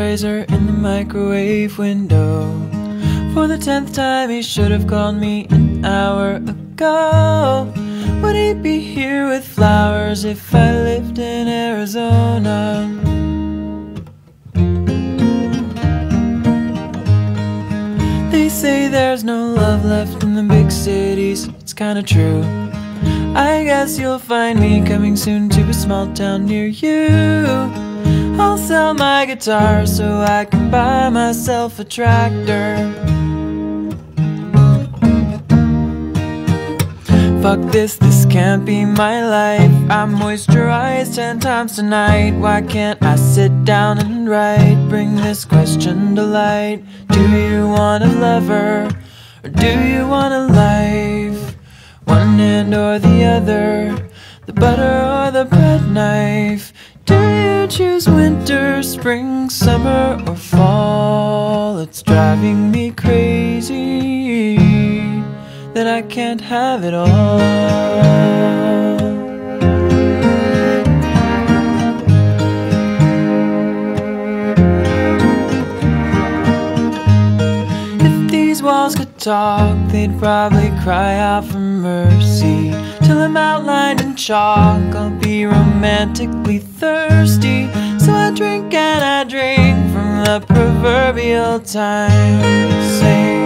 razor in the microwave window. For the 10th time he should have called me an hour ago. Would he be here with flowers if I lived in Arizona? They say there's no love left in the big cities. It's kinda true. I guess you'll find me coming soon to a small town near you. I'll sell my guitar so I can buy myself a tractor. Fuck this, this can't be my life. I'm moisturized 10 times tonight. Why can't I sit down and write? Bring this question to light. Do you want a lover, or do you want a life? One hand or the other, the butter or the bread knife. Do you choose winter, spring, summer, or fall? It's driving me crazy that I can't have it all. If these walls could talk, they'd probably cry out for mercy. Till I'm outlined in chalk, I'll be romantically thirsty. So I drink and I drink from the proverbial time sink.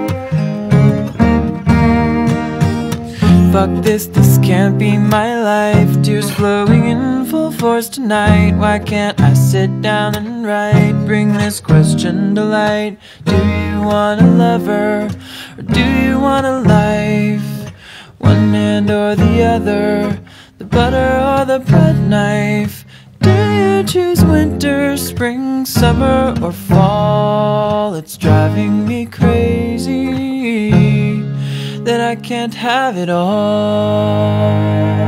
Fuck this, this can't be my life. Tears flowing in full force tonight. Why can't I sit down and write? Bring this question to light. Do you want a lover, or do you want a life? One hand or the other, the butter or the bread knife. Do you choose winter, spring, summer, or fall? It's driving me crazy that I can't have it all.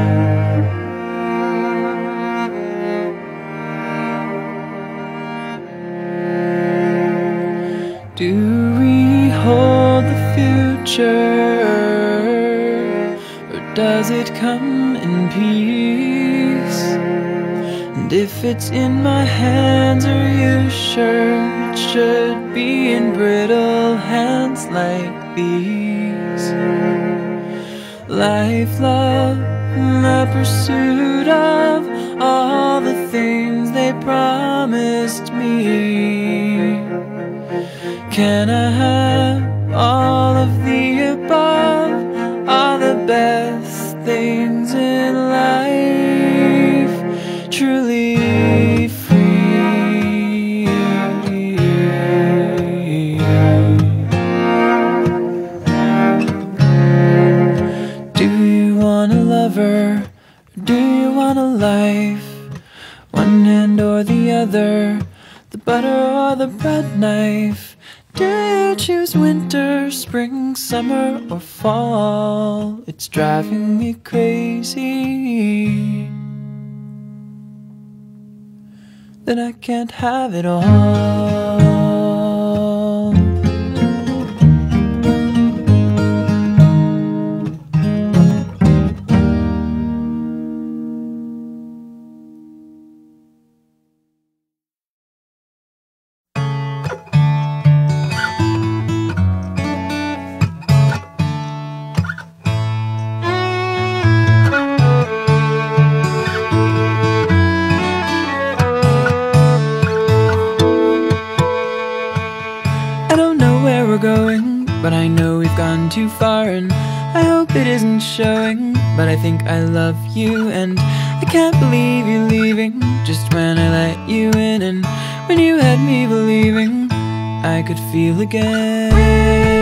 Do we hold the future, or does it come in peace? And if it's in my hands, are you sure it should be in brittle hands like these? Life, love, and the pursuit of all the things they promised me. Can I have all of the above, all the best things in life, truly free? Do you want a lover, or do you want a life? One hand or the other, the butter or the bread knife. Do you choose winter, spring, summer, or fall? It's driving me crazy that I can't have it all. But I know we've gone too far, and I hope it isn't showing. But I think I love you, and I can't believe you're leaving just when I let you in. And when you had me believing I could feel again.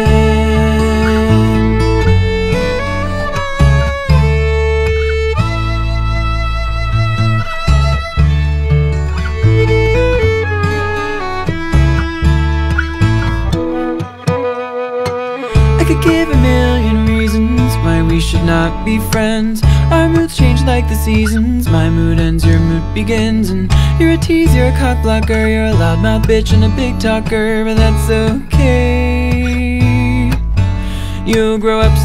I could give a million reasons why we should not be friends. Our moods change like the seasons. My mood ends, your mood begins. And you're a tease, you're a cock blocker, you're a loudmouth bitch and a big talker. But that's okay, you'll grow up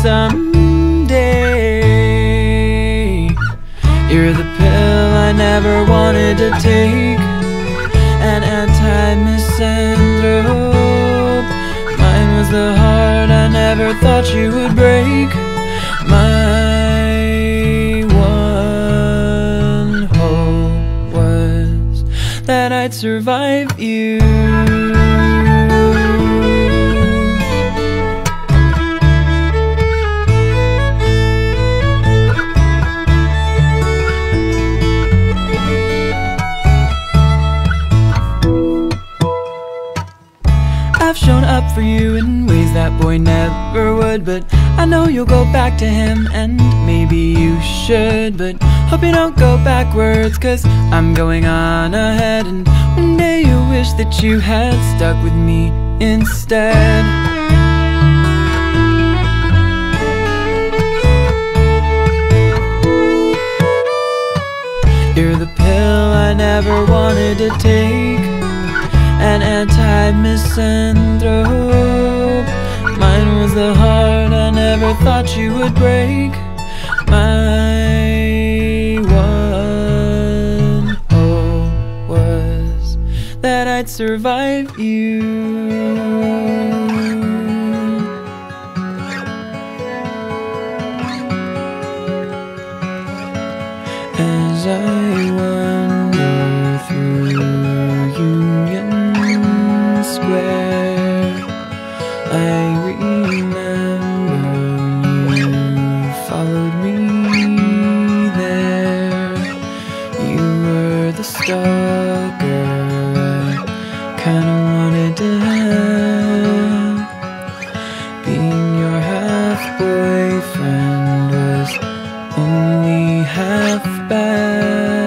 someday. You're the pill I never wanted to take, an anti-mistake. misanthrope. Mine was the heart I never thought you would break. My one hope was that I'd survive you. I've shown up for you in ways that boy never would, but I know you'll go back to him, and maybe you should, but hope you don't go backwards, 'cause I'm going on ahead, and one day you'll wish that you had stuck with me instead. You're the pill I never wanted to take, an anti-misanthrope. Mine was the heart I never thought you would break. My one hope was that I'd survive you. As I wander through Union Square, I remember when you followed me there. You were the stalker I kinda wanted to have. Being your half-boyfriend was only half bad.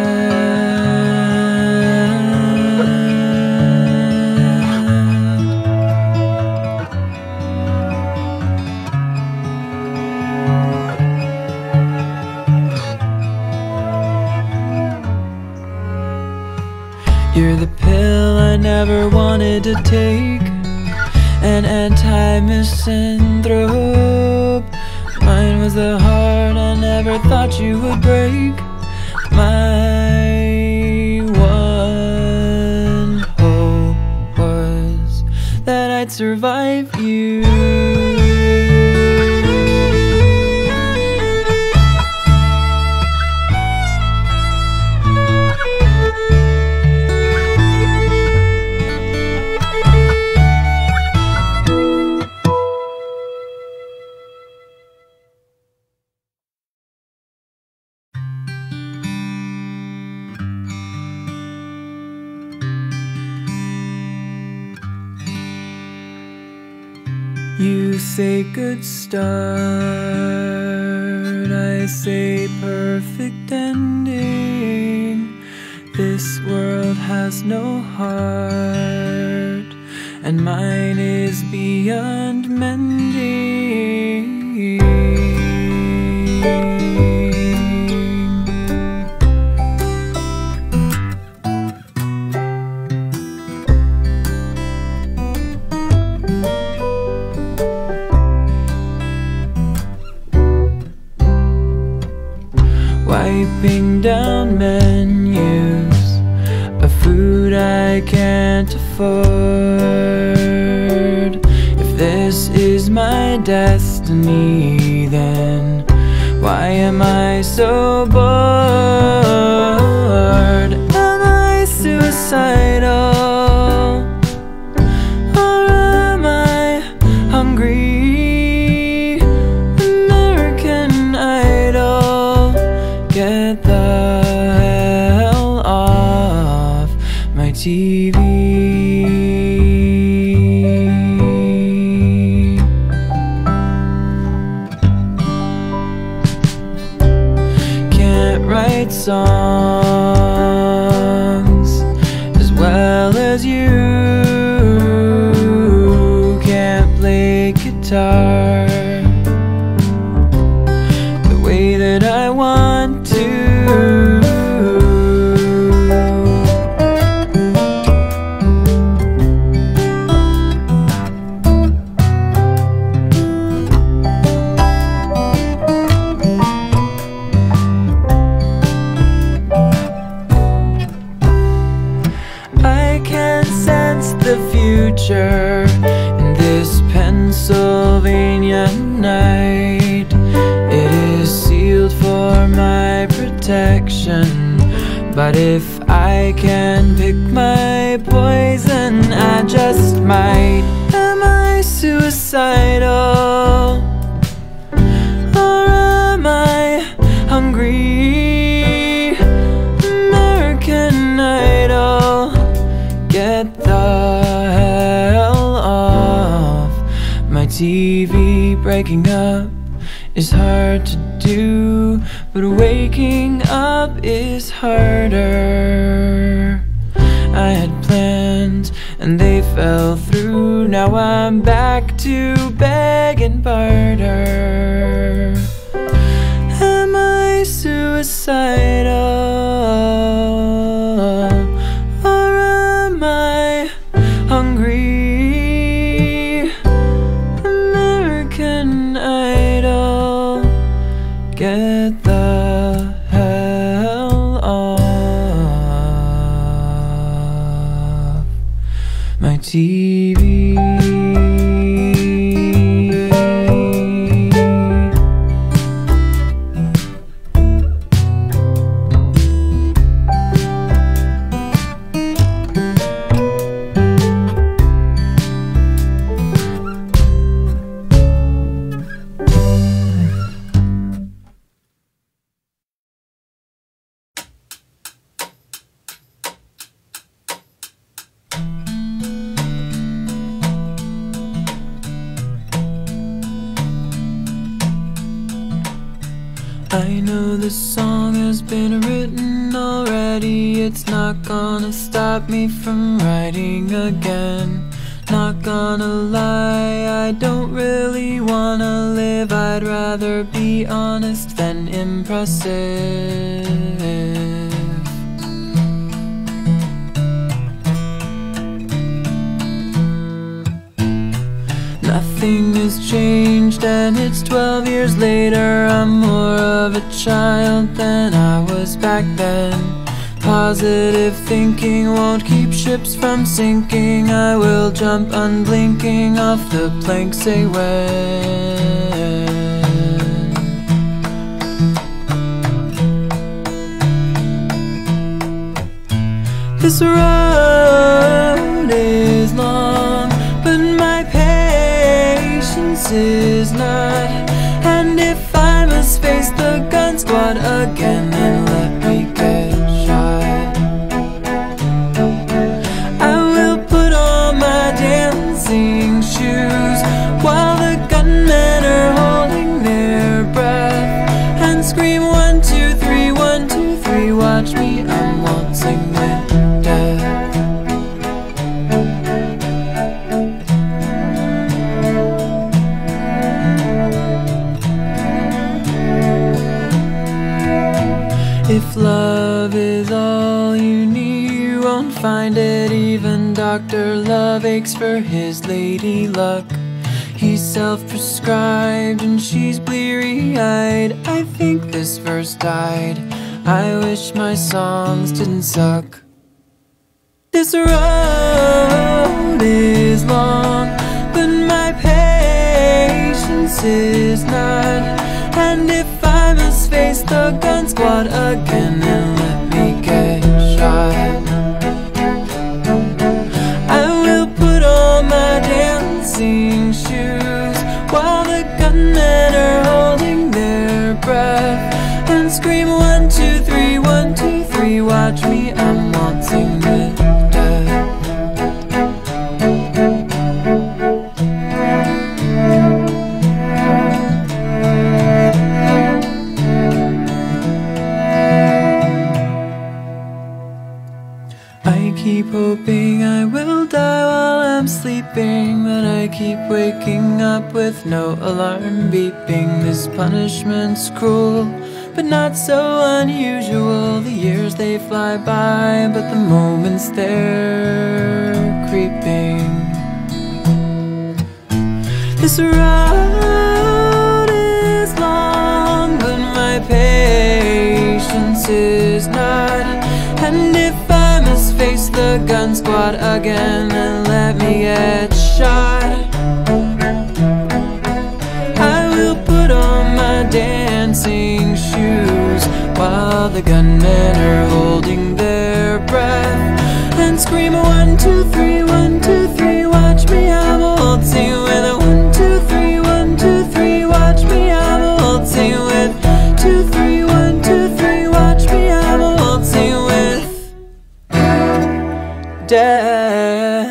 You're the pill I never wanted to take, an anti-misanthrope. Mine was the heart I never thought you would break. My one hope was that I'd survive you. You say good start, I say perfect ending. This world has no heart, and mine is beyond mending. Wiping down menus of food I can't afford. If this is my destiny, then why am I so bored? Am I suicidal? Or am I hungry? American Idol, get the hell off my TV. Can't write songs as well future in this Pennsylvania night. It is sealed for my protection, but if I can pick my poison, I just might. Am I suicidal? Or am I hungry? American Idol, get the hell off my TV. Breaking up is hard to do, but waking up is harder. I had plans and they fell through. Now I'm back to beg and barter. Am I suicidal? Or am I hungry? American Idol, get the hell off my TV. I know this song has been written already. It's not gonna stop me from writing again. Not gonna lie, I don't really wanna live. I'd rather be honest than impressive. Nothing has changed and it's 12 years later. I'm more of a child than I was back then. Positive thinking won't keep ships from sinking. I will jump unblinking off the plank, say when. This road is long, but my patience is not. And if I must face the gun squad again, then let me get shot. I will put on my dancing shoes while the gunmen are holding their breath and scream 1, 2, 3, 1, 2, 3. Watch me, I'm waltzing with death. If love is all you need, you won't find it. Even Dr. Love aches for his lady luck. He's self-prescribed and she's bleary-eyed. I think this verse died. I wish my songs didn't suck. This road is long, but my patience is not. And if I must face the gun squad again, then let me get shot. I will put on my dancing shoes while the gunmen are holding their breath and scream 1, 2, 3, 1, 2, 3. Watch me, I'm waltzing with death. I keep hoping I will die while I'm sleeping, but I keep waking up with no alarm beeping. This punishment's cruel, but not so unusual. The years they fly by, but the moments they're creeping. This road is long, but my patience is not. And if I must face the gun squad again and let me get shot. I will put on my dancing shoes while the gunmen are holding their breath and scream 1, 2, 3, 1, 2, 3. Watch me, I'm waltzing with a 1, 2, 3, 1, 2, 3. Watch me, I'm waltzing with 2, 3, 1, 2, 3. Watch me, I'm waltzing with death.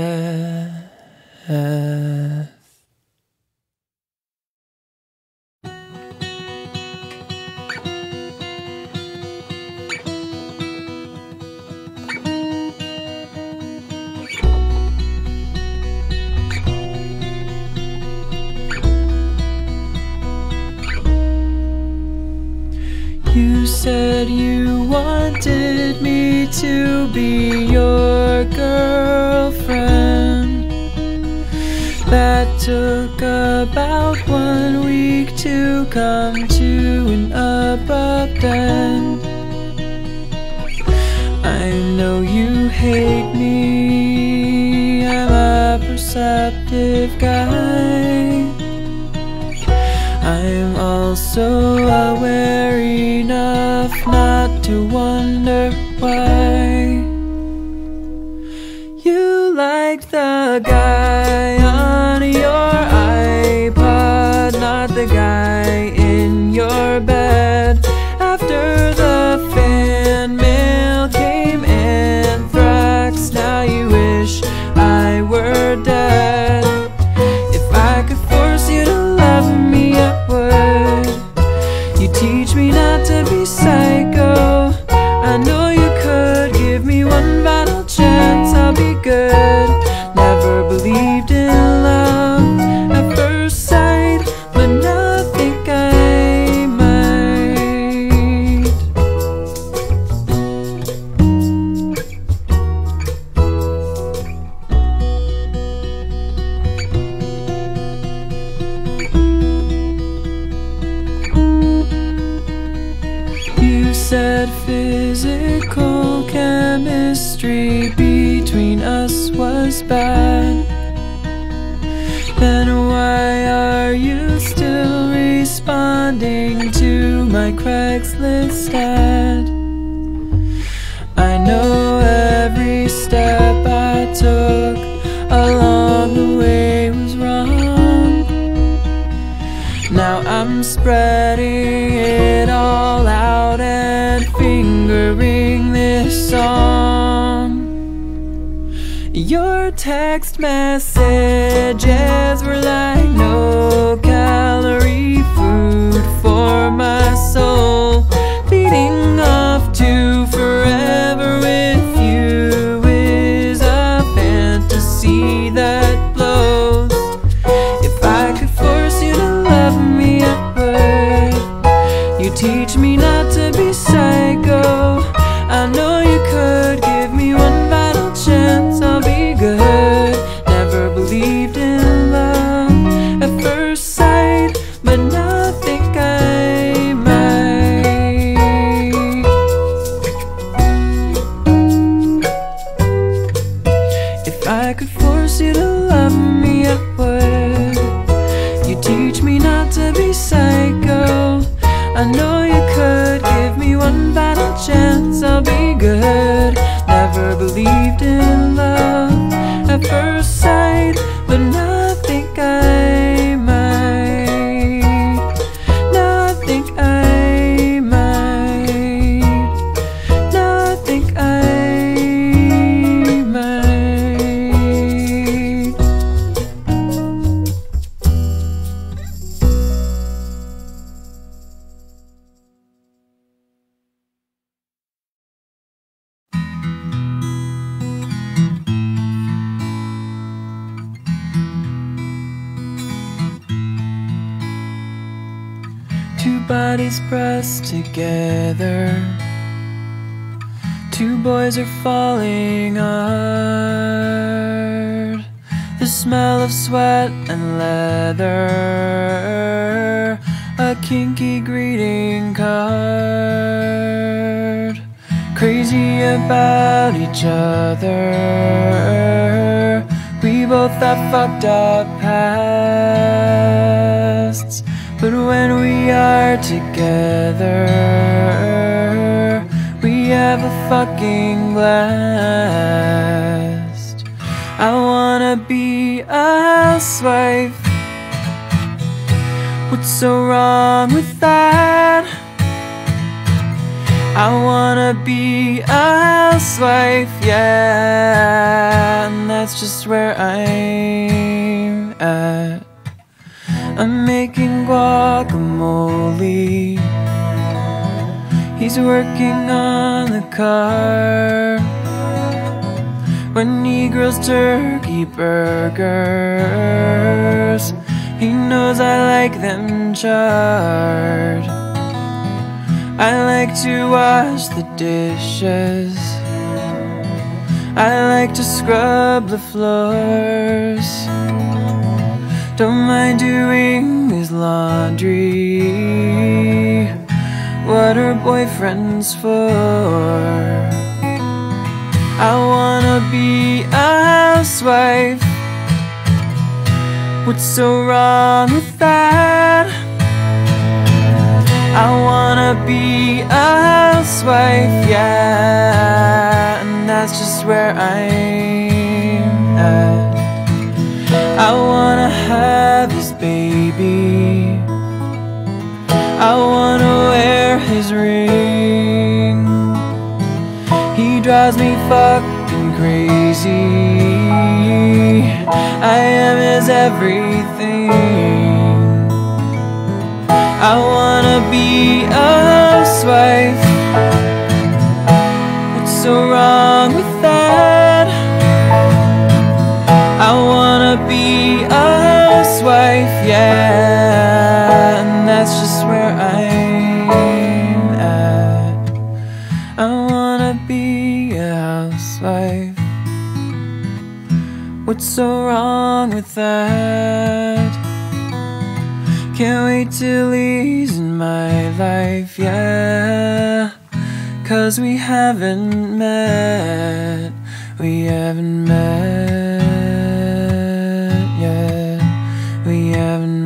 You said you wanted me to be your girlfriend. That took about 1 week to come to an abrupt end. I know you hate me, I'm a perceptive guy. I'm also aware enough not to wonder why you liked the guy on your iPod, not the guy in your bed. After the fan mail came anthrax, now you wish I were dead. If I could force you to love me, I would. You teach me not to be psycho. I know you could give me one final chance, I'll be good. Never believed in love at first sight, but now I think I might. You said physical chemistry between us was bad. Then why are you still responding to my Craigslist ad? I know every step I took along the way was wrong. Now I'm spreading it all out and fingering this song. Your text messages were like no-calorie food for my soul. Feeding off to forever with you is a fantasy that blows. If I could force you to love me, I would. You teach me not to be psycho. I know you could give me one final chance, I'll be good. Never believed in love at first sight, but now I think I might. If I could force you to love me, I would. You teach me not to be psycho. I know you could give me one final chance, I'll be good. Never believed in love at first sight, but now I think I might. Now I think I might. Now I think I might. Two bodies pressed together, two boys are falling hard. The smell of sweat and leather, a kinky greeting card. crazy about each other. We both have fucked up pasts, but when we are together, we have a fucking blast. I wanna be a housewife. What's so wrong with that? I wanna be a housewife, yeah, and that's just where I'm at. I'm making guacamole, he's working on the car. When he grills turkey burgers, he knows I like them charred. I like to wash the dishes, I like to scrub the floors. Don't mind doing his laundry, what are boyfriends for? I wanna be a housewife. What's so wrong with that? I wanna be a housewife, yeah, and that's just where I'm at. I wanna have his baby, I wanna wear his ring. He drives me fucking crazy, I am his everything. I wanna be a housewife. What's so wrong with that? I wanna be a housewife, yeah, and that's just where I'm at. I wanna be a housewife. What's so wrong with that? Can't wait till he's in my life, yeah, 'cause we haven't met, we haven't met yet, we haven't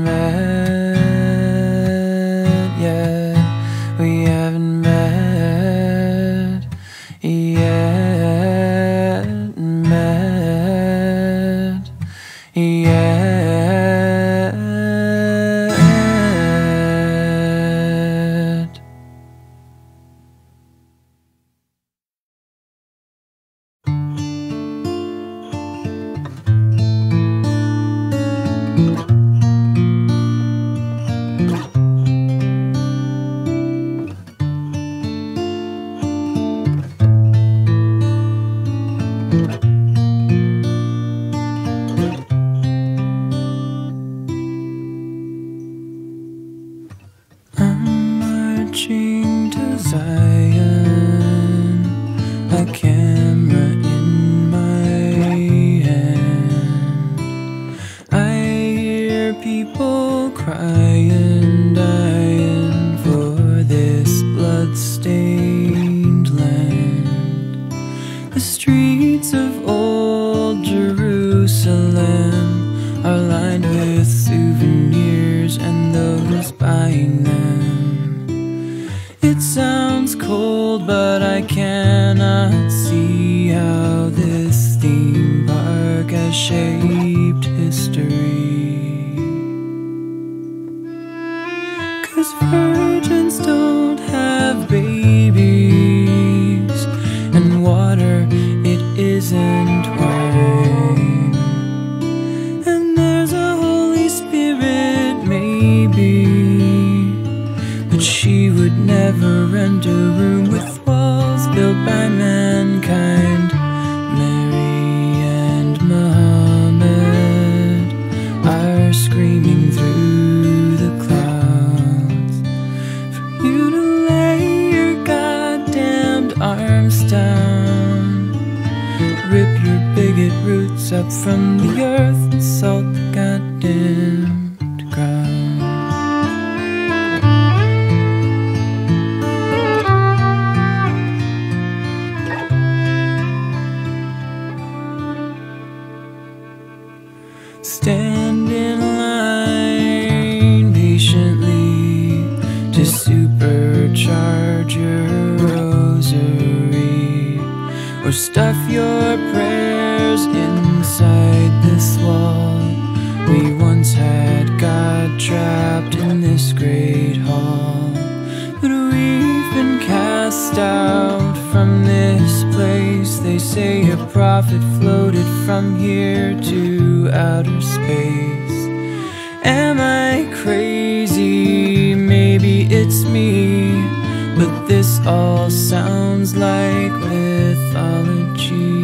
met yet, we haven't met yet, met yet. Marching to Zion, a camera in my hand. I hear people crying, dying for this blood-stained land. The streets of old Jerusalem are lined with souvenirs and those buying them. It sounds cold, but I cannot see how this theme park has shaped history. 'Cause virgins don't have babies, and water, it isn't wine. And there's a Holy Spirit, maybe, but she would never rent a room with walls built by mankind. Mary and Muhammad are screaming through the clouds for you to lay your goddamned arms down. Rip your bigot roots up from the earth and salt the goddamned ground. stand in line patiently to supercharge your rosary, or stuff your prayers inside this wall. We once had God trapped in this great hall, but we've been cast out from this place. They say a prophet floated from here to outer space. Am I crazy? Maybe it's me, but this all sounds like mythology.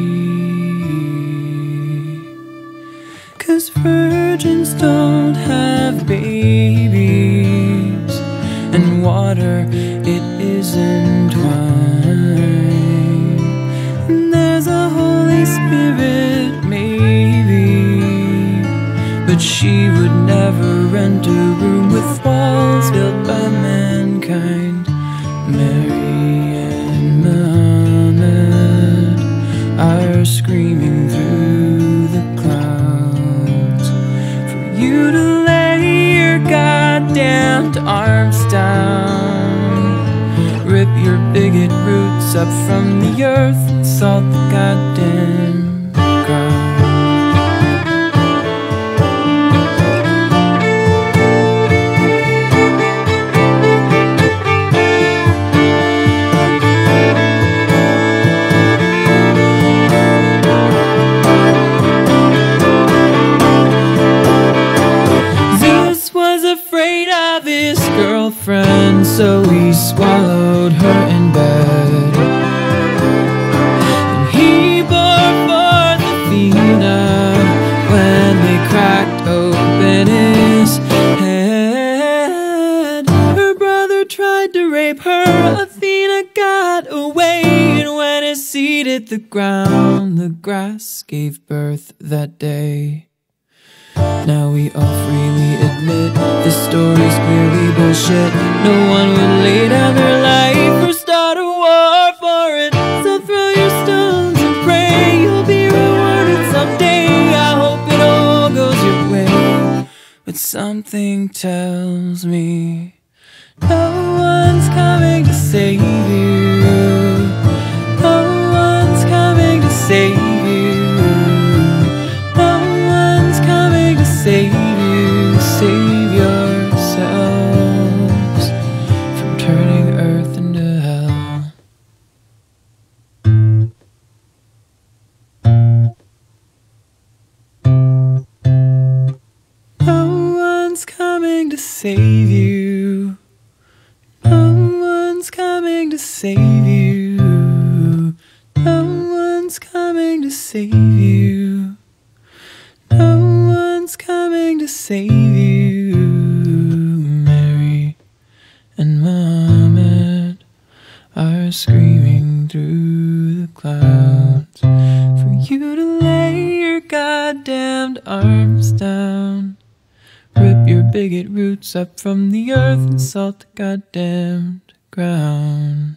'Cause virgins don't have babies, and water, it isn't wine. And there's a Holy Spirit, maybe, but she would never rent a room with walls built by mankind. Mary and Muhammad are screaming through the clouds for you to lay your goddamned arms down. Rip your bigot roots up from the earth and salt the goddamn ground. Girlfriend, so he swallowed her in bed, and he bore forth Athena when they cracked open his head. Her brother tried to rape her, Athena got away, and when his seed hit the ground, the grass gave birth that day. Now we all freely admit this story's clearly bullshit. No one would lay down their life or start a war for it. So throw your stones and pray you'll be rewarded someday. I hope it all goes your way, but something tells me no one's coming to save you. No one's coming to save you. Save you, save yourselves from turning earth into hell. No one's coming to save you. No one's coming to save you. No one's coming to save you. No one's coming to save you. Mary and Muhammad are screaming through the clouds for you to lay your goddamned arms down. Rip your bigot roots up from the earth and salt the goddamned ground.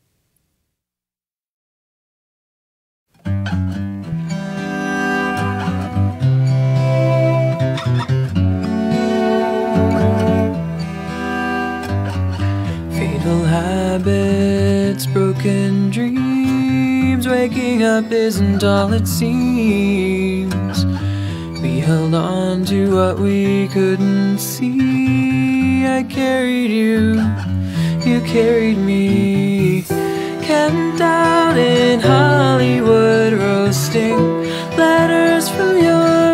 Habits, broken dreams, waking up isn't all it seems. We held on to what we couldn't see. I carried you, you carried me. Camped out in Hollywood, roasting letters from your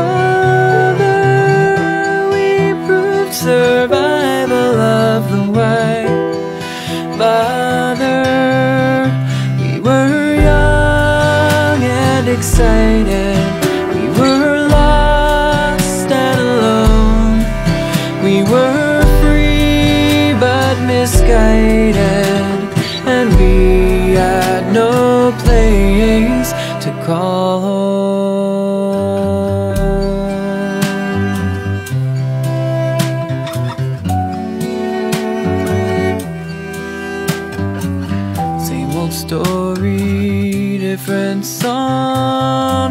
father. We proved survival of the white father. We were young and excited. We were lost and alone. We were free but misguided, and we had no place to call home. Same old story, different song.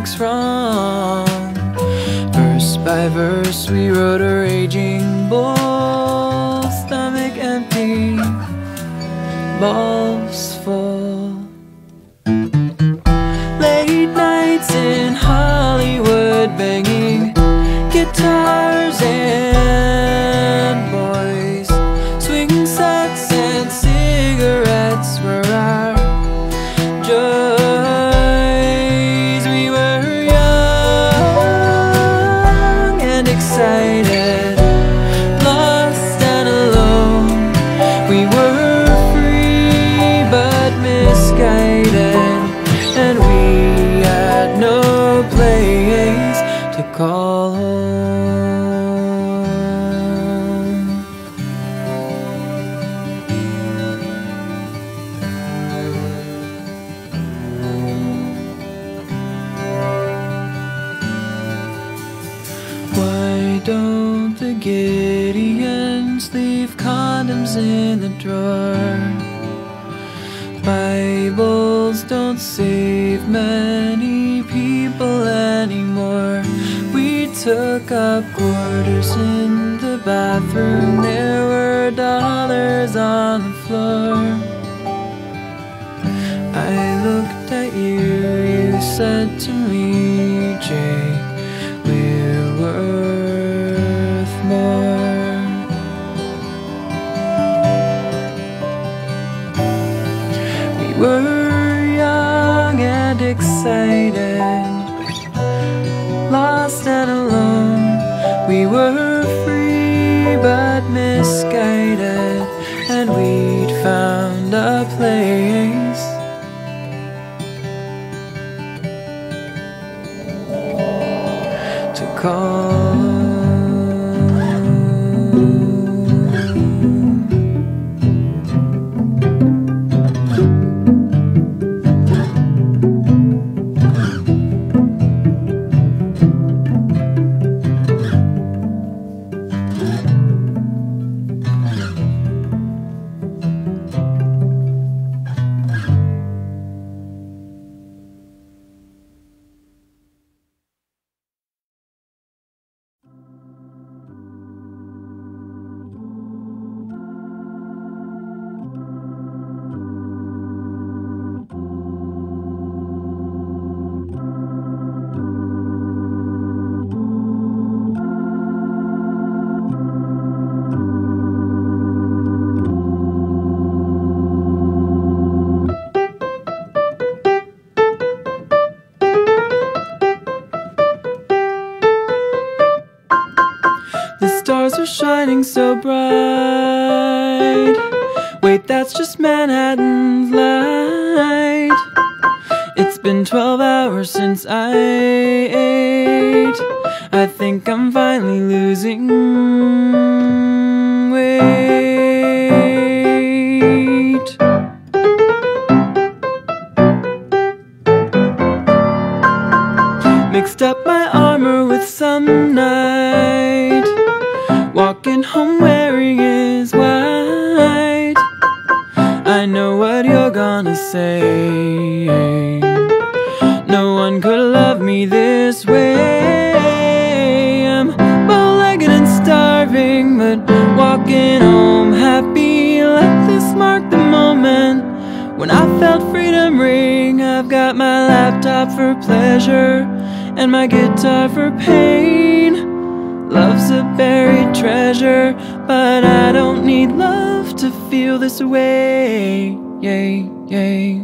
lyrics wrong. Verse by verse we wrote a raging bull, stomach empty, balls full. Late nights in Hollywood, banging guitars and boys, swing sets and cigarettes were our joys. We were young and excited, lost and alone. We were free but misguided, and we had no place to call home. Why don't the Gideons leave condoms in the drawer? Bibles don't save many people anymore. We took up quarters in the bathroom, there were dollars on the floor. I looked at you, you said to me, Jay, we're worth more. We were young and excited, lost and alone. We were free but misguided, and we'd found a place to call home. The stars are shining so bright. Wait, that's just Manhattan's light. It's been 12 hours since I ate. I think I'm finally losing weight. Mixed up my armor with some night, walking home wearing his white. I know what you're gonna say. No one could love me this way. I'm bow-legged and starving, but walking home happy. Let this mark the moment when I felt freedom ring. I've got my laptop for pleasure and my guitar for pain. Love's a buried treasure, but I don't need love to feel this way. Yay, yay.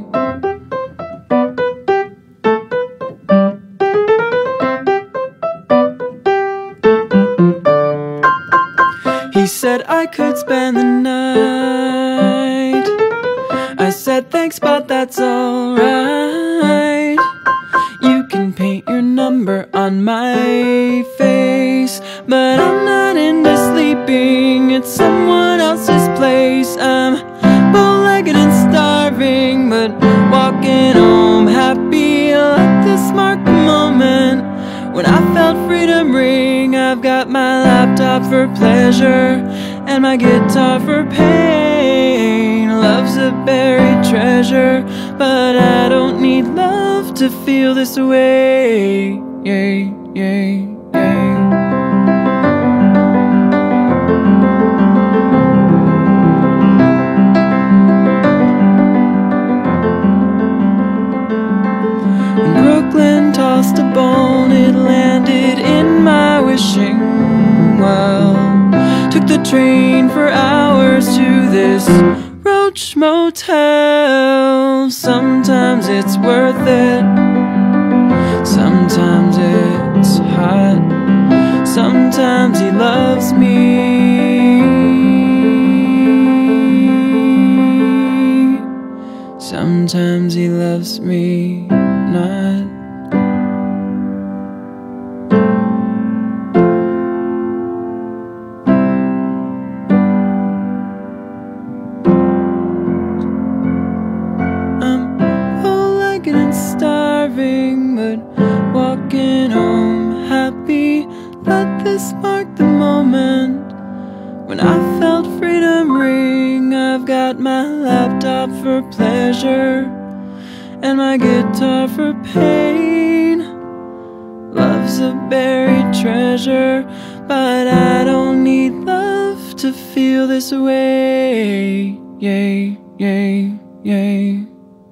He said I could spend the night. I said thanks, but that's alright. You can paint your number on my face, but I'm not into sleeping at someone else's place. I'm bow-legged and starving, but walking home happy. Let this mark the moment when I felt freedom ring. I've got my laptop for pleasure and my guitar for pain. Love's a buried treasure, but I don't need love to to feel this way. Yay, yay, yay. When Brooklyn tossed a bone, it landed in my wishing well. Took the train for hours to this Roach Motel. Sometimes it's worth it, sometimes it's hot, sometimes he loves me, sometimes he loves me not. Starving, but walking home happy. Let this mark the moment when I felt freedom ring. I've got my laptop for pleasure and my guitar for pain. Love's a buried treasure, but I don't need love to feel this way. Yay, yay, yay.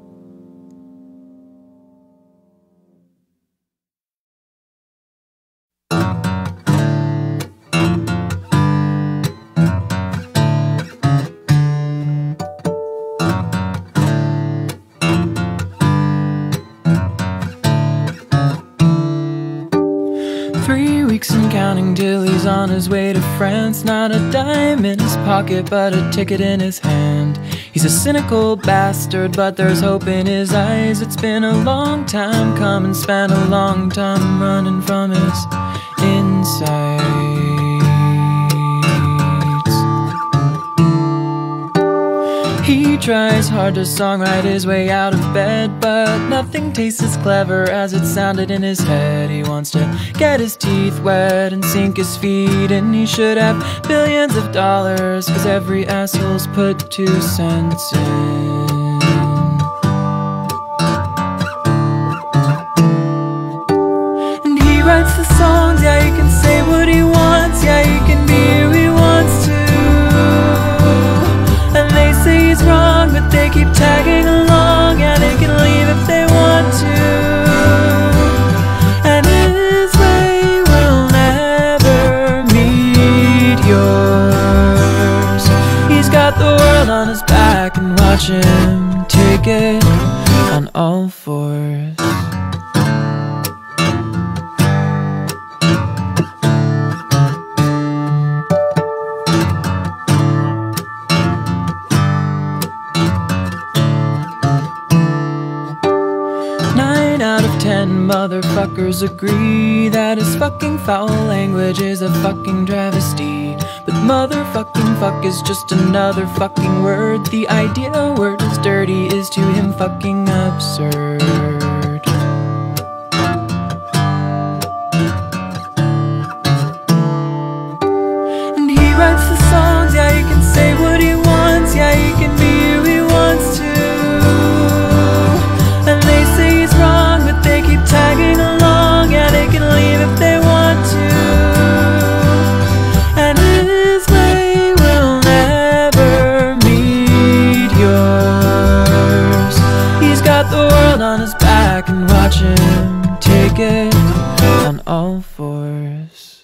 3 weeks and counting till he's on his way to France. Not a dime in his pocket, but a ticket in his hand. He's a cynical bastard, but there's hope in his eyes. It's been a long time coming, spent a long time running from his insides. He tries hard to songwrite his way out of bed, but nothing tastes as clever as it sounded in his head. He wants to get his teeth wet and sink his feet, and he should have billions of dollars, 'cause every asshole's put 2 cents in. And he writes the songs, yeah, he can say what he wants, yeah, he can be who he wants to. And they say he's wrong, but they keep tagging along. Yeah, they can leave if they want to. And his way will never meet yours. He's got the world on his back, and watch him take it on all fours. Motherfuckers agree that his fucking foul language is a fucking travesty. But motherfucking fuck is just another fucking word. The idea a word is dirty is to him fucking absurd. And he writes the songs, yeah, he can say what he wants, yeah, he can be who he wants to. And they say he's wrong, but they keep tagging along. Yeah, they can leave if they want to. And his way will never meet yours. He's got the world on his back, and watch him take it on all fours.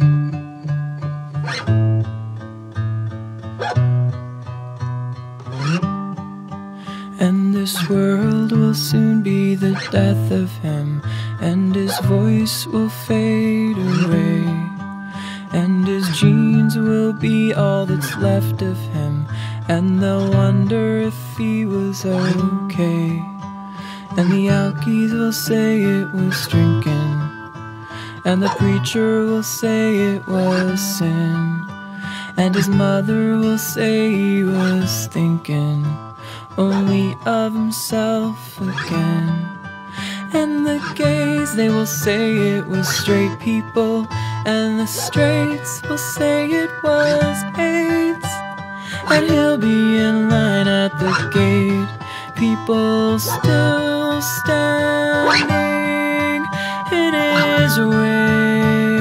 And this world will soon be the death of him, and his voice will fade away, and his genes will be all that's left of him, and they'll wonder if he was okay. And the alkies will say it was drinking, and the preacher will say it was sin, and his mother will say he was thinking only of himself again. And the gays, they will say it was straight people, and the straights will say it was AIDS. And he'll be in line at the gate, people still standing in his way.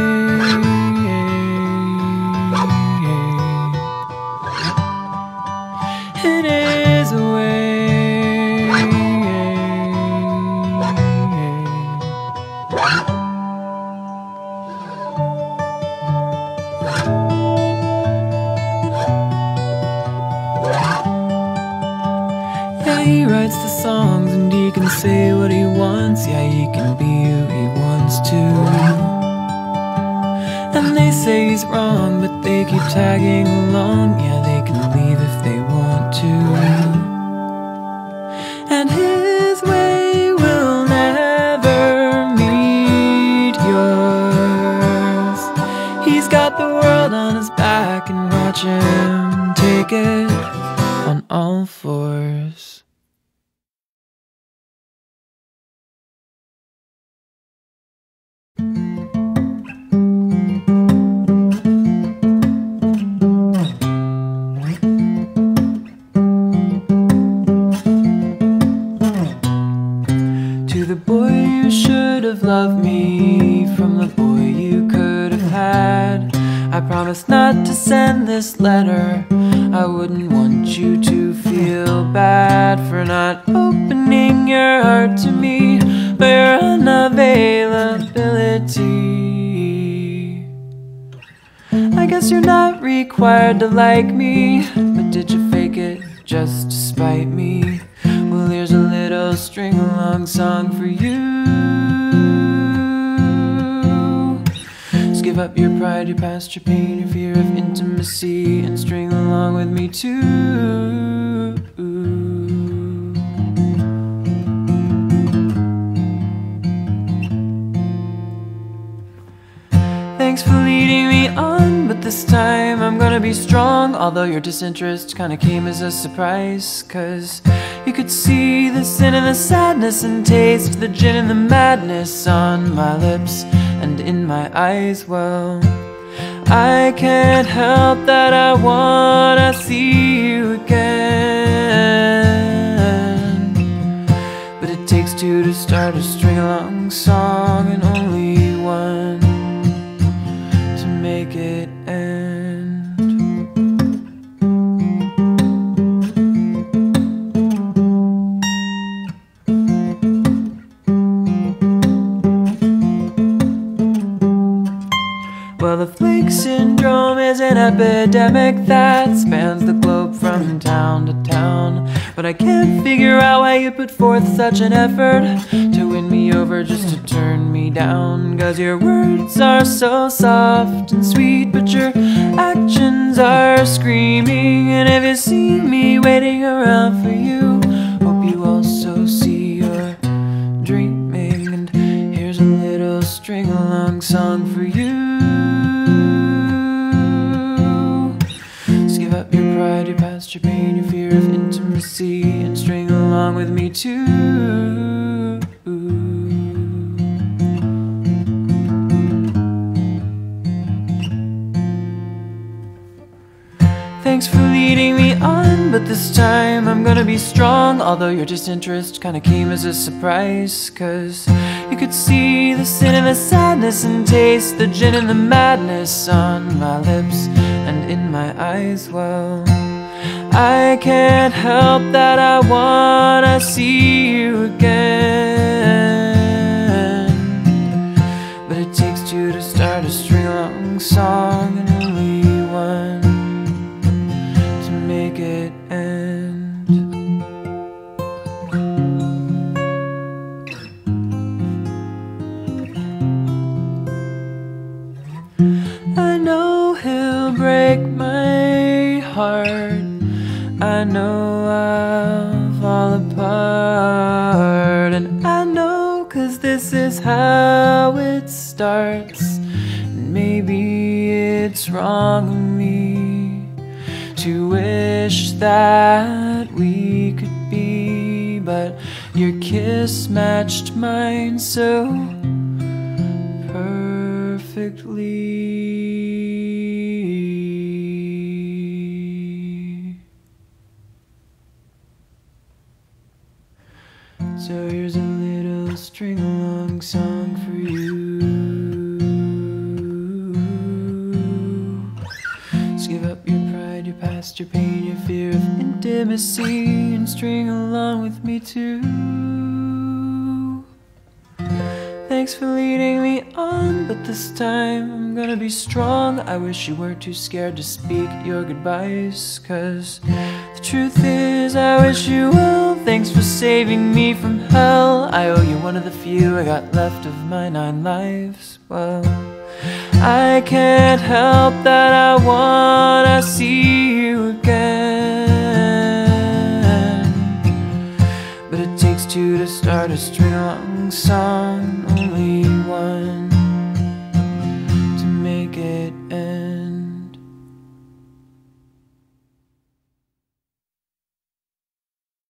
In his way. Yeah, he writes the songs and he can say what he wants. Yeah, he can be who he wants to. And they say he's wrong, but they keep tagging along. Yeah, they can leave if they want to. And his way will never meet yours. He's got the world on his back, and watch him take it on all fours. To the boy you should have loved me, from the boy you could have had, I promise not to send this letter. I wouldn't want you to feel bad for not opening your heart to me, for your unavailability. I guess you're not required to like me, but did you fake it just to spite me? Well, here's a little string-along song for you. Just give up your pride, your past, your pain, your fear of intimacy, and string along with me too. Thanks for leading me on, but this time I'm gonna be strong. Although your disinterest kinda came as a surprise, 'cause you could see the sin and the sadness, and taste the gin and the madness on my lips and in my eyes. Well, I can't help that I wanna see you again, but it takes two to start a string-along song, and only one to make it end. Well, the flake syndrome is an epidemic that spans the globe from town to town, but I can't figure out why you put forth such an effort to win me over just to turn me down. 'Cause your words are so soft and sweet, but your actions are screaming. And if you see me waiting around for you, hope you also see you're dreaming. And here's a little string-along song for you. Just give up your pride, your past, your pain, your fear of intimacy, and string along with me too. Thanks for leading me on, but this time I'm gonna be strong. Although your disinterest kinda came as a surprise, 'cause you could see the sin and the sadness, and taste the gin and the madness on my lips and in my eyes. Well, I can't help that I wanna see you again, but it takes two to start a string-along song, and only one to make it end. I know he'll break my heart, I know I'll fall apart, and I know 'cause this is how it starts. And maybe it's wrong of me to wish that we could be, but your kiss matched mine so perfectly. So here's a little string-along song for you. Just give up your pride, your past, your pain, your fear of intimacy, and string along with me too. Thanks for leading me on, but this time I'm gonna be strong. I wish you weren't too scared to speak your goodbyes, 'cause the truth is I wish you well. Thanks for saving me from hell. I owe you one of the few I got left of my 9 lives. Well, I can't help that I wanna see you again, but it takes 2 to start a string-along song. Only